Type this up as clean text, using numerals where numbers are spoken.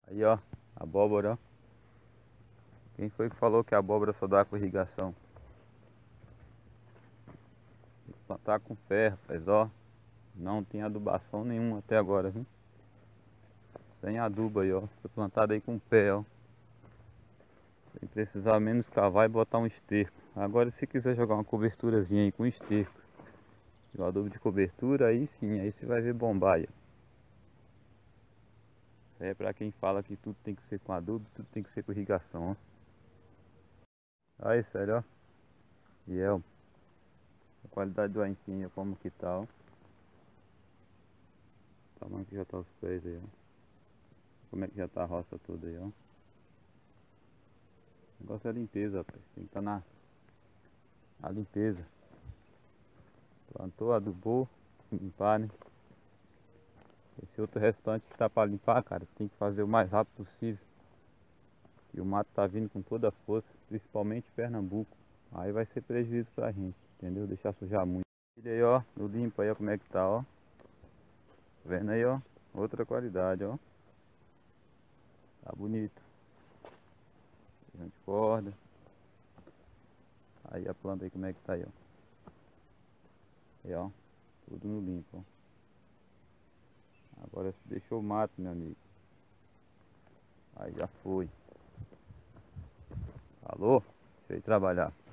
Aí, ó, abóbora, ó. Quem foi que falou que a abóbora só dá com irrigação? Tem que plantar com fé, rapaz, ó. Não tem adubação nenhuma até agora, viu? Sem adubo aí, ó. Foi plantado aí com pé, ó. Sem precisar menos cavar e botar um esterco. Agora, se quiser jogar uma coberturazinha aí com esterco e o adubo de cobertura, aí sim, aí você vai ver bombar aí, ó. Isso aí é pra quem fala que tudo tem que ser com adubo, tudo tem que ser com irrigação, ó. Aí, sério, ó. E é, ó, a qualidade do aipim, como que tá, ó. O tamanho que já tá os pés aí, ó. Como é que já tá a roça toda aí, ó. O negócio é a limpeza, rapaz. Tem que estar na limpeza. Plantou, adubou, limpar, né? Esse outro restante que tá pra limpar, cara, tem que fazer o mais rápido possível. E o mato tá vindo com toda a força, principalmente Pernambuco. Aí vai ser prejuízo pra gente, entendeu? Deixar sujar muito. Olha aí, ó, no limpo aí, ó, como é que tá, ó. Tá vendo aí, ó? Outra qualidade, ó. Tá bonito. Bastante corda. Aí a planta aí, como é que tá aí, ó. Aí, ó. Tudo no limpo, ó. Agora se deixou o mato, meu amigo. Aí já foi. Alô? Deixa eu ir trabalhar.